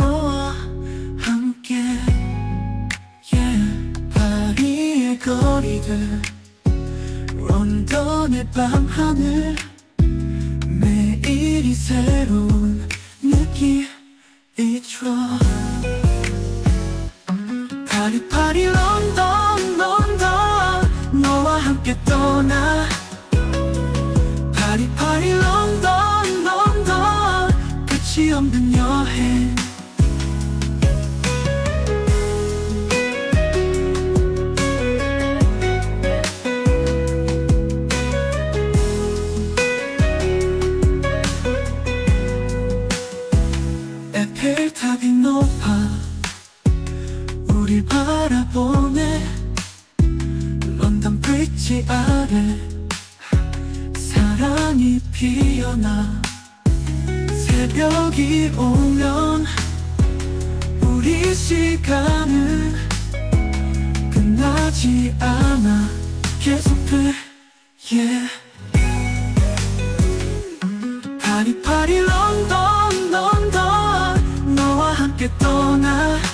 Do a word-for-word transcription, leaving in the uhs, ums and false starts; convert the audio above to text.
너와 함께 yeah. 파리의 거리들, 런던의 밤하늘, 매일이 새로운 느낌이죠. 파리 파리 런던 런던 너와 함께 떠나. 파리 파리 런던 런던 끝이 없는 여행. 에펠탑이 높아 우릴 바라보네. 런던 브릿지 아래 사랑이 피어나. 새벽이 오면 우리 시간은 끝나지 않아. 계속돼 yeah. 파리 파리 런던 런던 너와 함께 떠나.